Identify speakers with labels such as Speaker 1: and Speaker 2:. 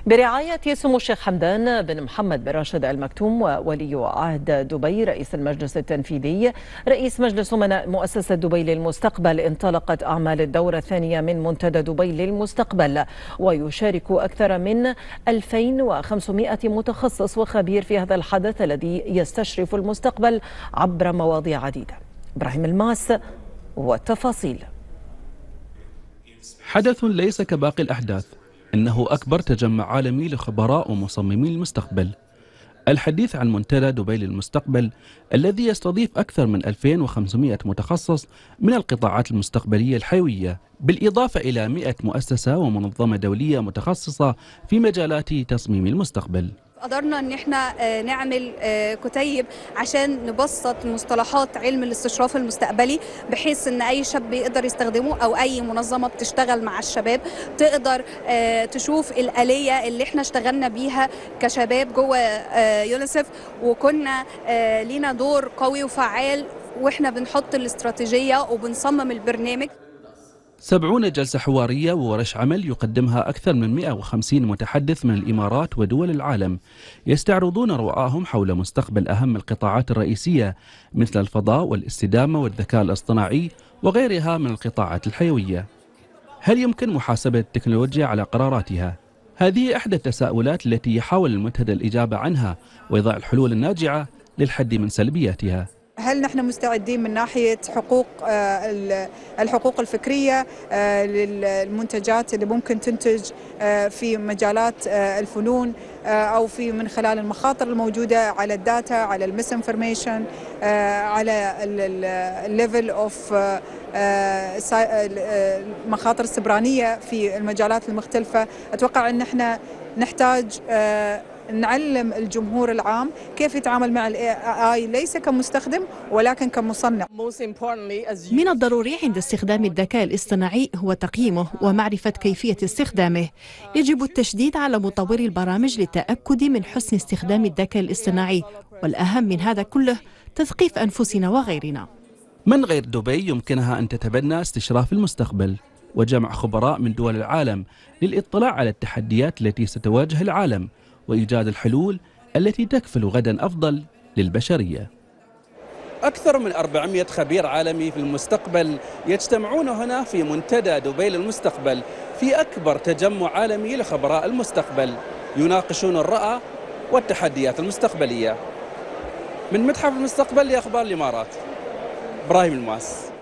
Speaker 1: برعاية سمو الشيخ حمدان بن محمد بن راشد آل مكتوم وولي عهد دبي رئيس المجلس التنفيذي رئيس مجلس أمناء مؤسسة دبي للمستقبل، انطلقت أعمال الدورة الثانية من منتدى دبي للمستقبل، ويشارك أكثر من 2500 متخصص وخبير في هذا الحدث الذي يستشرف المستقبل عبر مواضيع عديدة. إبراهيم الماس والتفاصيل.
Speaker 2: حدث ليس كباقي الأحداث، إنه أكبر تجمع عالمي لخبراء ومصممي المستقبل. الحديث عن منتدى دبي للمستقبل الذي يستضيف أكثر من 2500 متخصص من القطاعات المستقبلية الحيوية، بالإضافة إلى 100 مؤسسة ومنظمة دولية متخصصة في مجالات تصميم المستقبل.
Speaker 3: قدرنا ان احنا نعمل كتيب عشان نبسط مصطلحات علم الاستشراف المستقبلي، بحيث ان اي شاب يقدر يستخدمه او اي منظمه بتشتغل مع الشباب تقدر تشوف الآلية اللي احنا اشتغلنا بيها كشباب جوه يونيسف، وكنا لينا دور قوي وفعال واحنا بنحط الاستراتيجية وبنصمم البرنامج.
Speaker 2: 70 جلسة حوارية وورش عمل يقدمها أكثر من 150 متحدث من الإمارات ودول العالم، يستعرضون رؤاهم حول مستقبل أهم القطاعات الرئيسية مثل الفضاء والاستدامة والذكاء الاصطناعي وغيرها من القطاعات الحيوية. هل يمكن محاسبة التكنولوجيا على قراراتها؟ هذه إحدى التساؤلات التي يحاول المنتدى الإجابة عنها وإضاء الحلول الناجعة للحد من سلبياتها.
Speaker 4: هل نحن مستعدين من ناحية الحقوق الفكرية للمنتجات اللي ممكن تنتج في مجالات الفنون، أو في من خلال المخاطر الموجودة على الداتا، على المس انفورميشن، على الليفل اوف مخاطر السبرانية في المجالات المختلفة. أتوقع أن احنا نحتاج نعلم الجمهور العام كيف يتعامل مع AI ليس كمستخدم ولكن كمصنع.
Speaker 5: من الضروري عند استخدام الذكاء الاصطناعي هو تقييمه ومعرفة كيفية استخدامه. يجب التشديد على مطوري البرامج للتأكد من حسن استخدام الذكاء الاصطناعي، والأهم من هذا كله تثقيف أنفسنا وغيرنا.
Speaker 2: من غير دبي يمكنها أن تتبنى استشراف المستقبل وجمع خبراء من دول العالم للاطلاع على التحديات التي ستواجه العالم وإيجاد الحلول التي تكفل غدا أفضل للبشرية. أكثر من 400 خبير عالمي في المستقبل يجتمعون هنا في منتدى دبي للمستقبل، في أكبر تجمع عالمي لخبراء المستقبل، يناقشون الرؤى والتحديات المستقبلية. من متحف المستقبل لأخبار الإمارات، إبراهيم الماس.